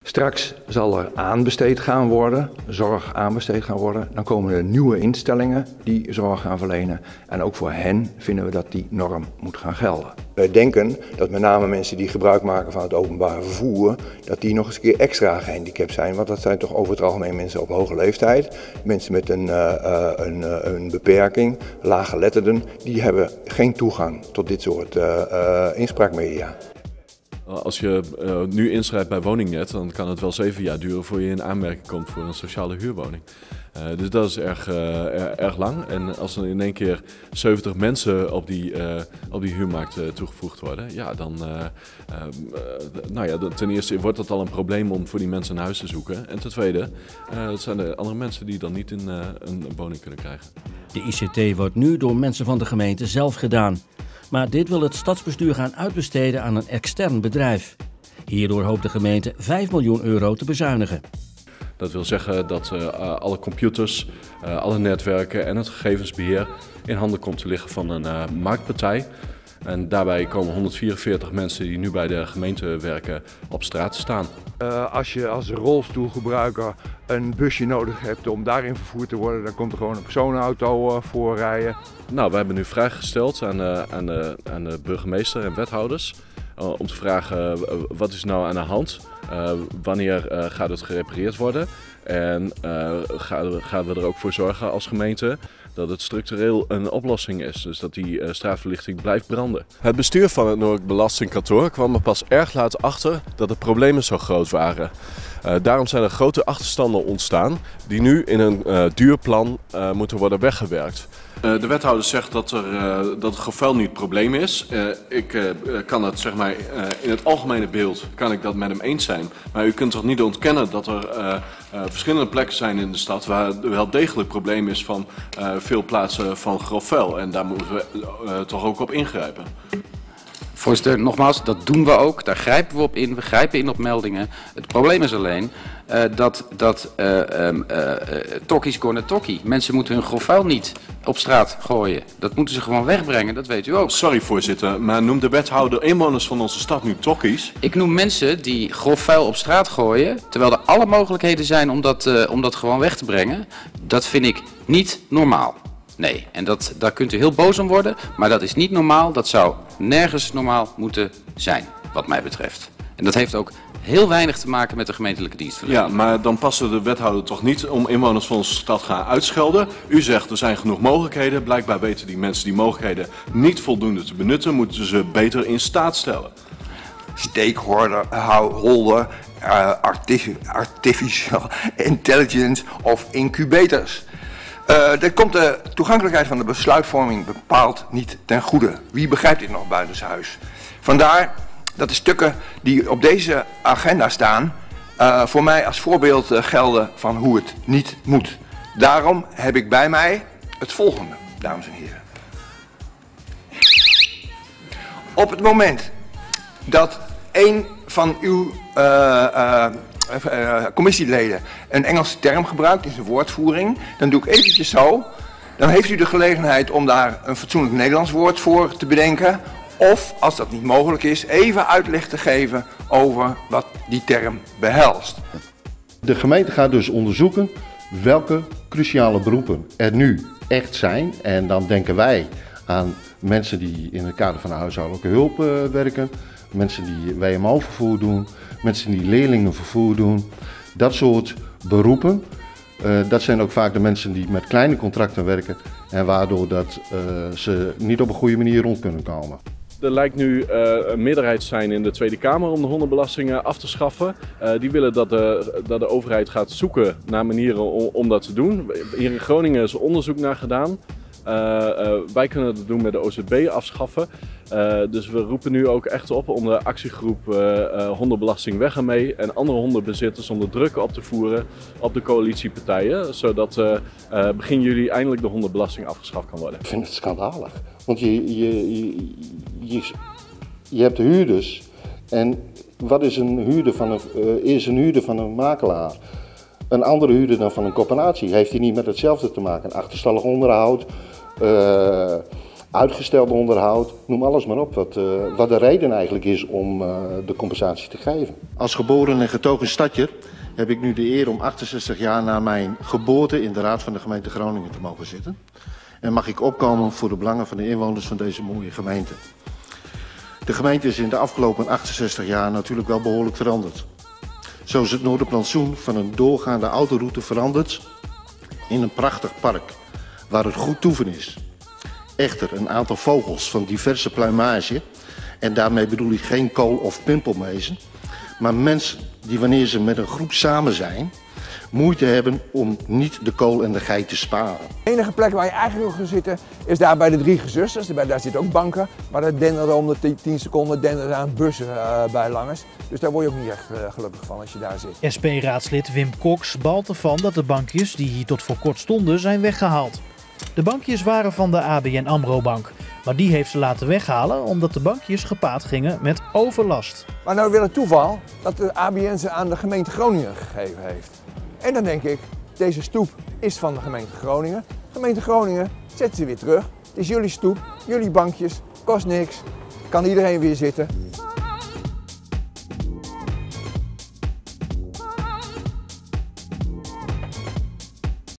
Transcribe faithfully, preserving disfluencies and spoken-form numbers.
Straks zal er aanbesteed gaan worden, zorg aanbesteed gaan worden. Dan komen er nieuwe instellingen die zorg gaan verlenen. En ook voor hen vinden we dat die norm moet gaan gelden. Wij denken dat met name mensen die gebruik maken van het openbaar vervoer, dat die nog eens een keer extra gehandicapt zijn. Want dat zijn toch over het algemeen mensen op hoge leeftijd. Mensen met een, uh, een, uh, een beperking, laaggeletterden, die hebben geen toegang tot dit soort uh, uh, inspraakmedia. Als je uh, nu inschrijft bij Woningnet, dan kan het wel zeven jaar duren voor je in aanmerking komt voor een sociale huurwoning. Uh, dus dat is erg, uh, erg lang. En als er in één keer zeventig mensen op die, uh, op die huurmarkt uh, toegevoegd worden, ja, dan uh, uh, nou ja, ten eerste wordt dat al een probleem om voor die mensen een huis te zoeken. En ten tweede, uh, het zijn de andere mensen die dan niet in, uh, een woning kunnen krijgen. De I C T wordt nu door mensen van de gemeente zelf gedaan. Maar dit wil het stadsbestuur gaan uitbesteden aan een extern bedrijf. Hierdoor hoopt de gemeente vijf miljoen euro te bezuinigen. Dat wil zeggen dat uh, alle computers, uh, alle netwerken en het gegevensbeheer in handen komt te liggen van een uh, marktpartij. En daarbij komen honderdvierenveertig mensen die nu bij de gemeente werken op straat te staan. Uh, als je als rolstoelgebruiker een busje nodig hebt om daarin vervoerd te worden, dan komt er gewoon een personenauto uh, voor rijden. Nou, we hebben nu vragen gesteld aan, uh, aan, de, aan de burgemeester en wethouders uh, om te vragen uh, wat is nou aan de hand, uh, wanneer uh, gaat het gerepareerd worden en uh, gaan, we, gaan we er ook voor zorgen als gemeente dat het structureel een oplossing is, dus dat die uh, straatverlichting blijft branden. Het bestuur van het Noordelijk Belastingkantoor kwam er pas erg laat achter dat de problemen zo groot waren. Uh, daarom zijn er grote achterstanden ontstaan die nu in een uh, duur plan uh, moeten worden weggewerkt. Uh, de wethouder zegt dat, er, uh, dat het geval niet het probleem is. Uh, ik uh, kan dat, zeg maar, uh, in het algemene beeld kan ik dat met hem eens zijn. Maar u kunt toch niet ontkennen dat er uh, uh, verschillende plekken zijn in de stad waar er wel degelijk probleem is van uh, veel plaatsen van grof vuil. En daar moeten we uh, toch ook op ingrijpen. Voorzitter, nogmaals, dat doen we ook. Daar grijpen we op in. We grijpen in op meldingen. Het probleem is alleen uh, dat, dat uh, um, uh, tokkies corner tokkie. Mensen moeten hun grof vuil niet op straat gooien. Dat moeten ze gewoon wegbrengen, dat weet u ook. Sorry voorzitter, maar noemt de wethouder inwoners van onze stad nu tokkies? Ik noem mensen die grof vuil op straat gooien, terwijl er alle mogelijkheden zijn om dat, uh, om dat gewoon weg te brengen. Dat vind ik niet normaal. Nee, en dat, daar kunt u heel boos om worden, maar dat is niet normaal. Dat zou nergens normaal moeten zijn, wat mij betreft. En dat heeft ook heel weinig te maken met de gemeentelijke dienstverlening. Ja, maar dan passen de wethouder toch niet om inwoners van onze stad gaan uitschelden. U zegt er zijn genoeg mogelijkheden. Blijkbaar weten die mensen die mogelijkheden niet voldoende te benutten. Moeten ze beter in staat stellen. Stakeholder, holder, uh, artificial intelligence of incubators. Uh, dat komt de toegankelijkheid van de besluitvorming bepaald niet ten goede. Wie begrijpt dit nog buitenshuis? Vandaar dat de stukken die op deze agenda staan uh, voor mij als voorbeeld uh, gelden van hoe het niet moet. Daarom heb ik bij mij het volgende, dames en heren. Op het moment dat een van uw uh, uh, Uh, commissieleden een Engelse term gebruikt in zijn woordvoering, dan doe ik eventjes zo. Dan heeft u de gelegenheid om daar een fatsoenlijk Nederlands woord voor te bedenken. Of, als dat niet mogelijk is, even uitleg te geven over wat die term behelst. De gemeente gaat dus onderzoeken welke cruciale beroepen er nu echt zijn. En dan denken wij aan mensen die in het kader van de huishoudelijke hulp uh, werken. Mensen die W M O-vervoer doen, mensen die leerlingenvervoer doen. Dat soort beroepen, uh, dat zijn ook vaak de mensen die met kleine contracten werken en waardoor dat, uh, ze niet op een goede manier rond kunnen komen. Er lijkt nu uh, een meerderheid te zijn in de Tweede Kamer om de hondenbelasting af te schaffen. Uh, die willen dat de, dat de overheid gaat zoeken naar manieren om, om dat te doen. Hier in Groningen is er onderzoek naar gedaan. Uh, uh, wij kunnen het doen met de O Z B afschaffen. Uh, dus we roepen nu ook echt op om de actiegroep uh, uh, hondenbelasting weg ermee en andere hondenbezitters om de druk op te voeren op de coalitiepartijen. Zodat uh, uh, begin juli eindelijk de hondenbelasting afgeschaft kan worden. Ik vind het schandalig. Want je, je, je, je, je hebt de huurders. En wat is een huurder van een, uh, is een huurder van een makelaar? Een andere huurder dan van een coöperatie. Heeft hij niet met hetzelfde te maken? Achterstallig onderhoud. Uh, uitgesteld onderhoud, noem alles maar op, wat, uh, wat de reden eigenlijk is om uh, de compensatie te geven. Als geboren en getogen stadjer heb ik nu de eer om achtenzestig jaar na mijn geboorte in de Raad van de gemeente Groningen te mogen zitten. En mag ik opkomen voor de belangen van de inwoners van deze mooie gemeente. De gemeente is in de afgelopen achtenzestig jaar natuurlijk wel behoorlijk veranderd. Zo is het Noorderplantsoen van een doorgaande autoroute veranderd in een prachtig park waar het goed toeven is. Echter, een aantal vogels van diverse pluimage, en daarmee bedoel ik geen kool- of pimpelmezen, maar mensen die wanneer ze met een groep samen zijn, moeite hebben om niet de kool en de geit te sparen. De enige plek waar je eigenlijk nog gaat zitten is daar bij de drie gezusters. Daar zitten ook banken, maar daar denderen om de tien seconden denderen aan bussen uh, bij langers. Dus daar word je ook niet echt uh, gelukkig van als je daar zit. S P-raadslid Wim Cox balt ervan dat de bankjes die hier tot voor kort stonden zijn weggehaald. De bankjes waren van de A B N AMRO Bank, maar die heeft ze laten weghalen omdat de bankjes gepaard gingen met overlast. Maar nou weer het toeval dat de A B N ze aan de gemeente Groningen gegeven heeft. En dan denk ik, deze stoep is van de gemeente Groningen. Gemeente Groningen, zet ze weer terug. Het is jullie stoep, jullie bankjes, kost niks, kan iedereen weer zitten.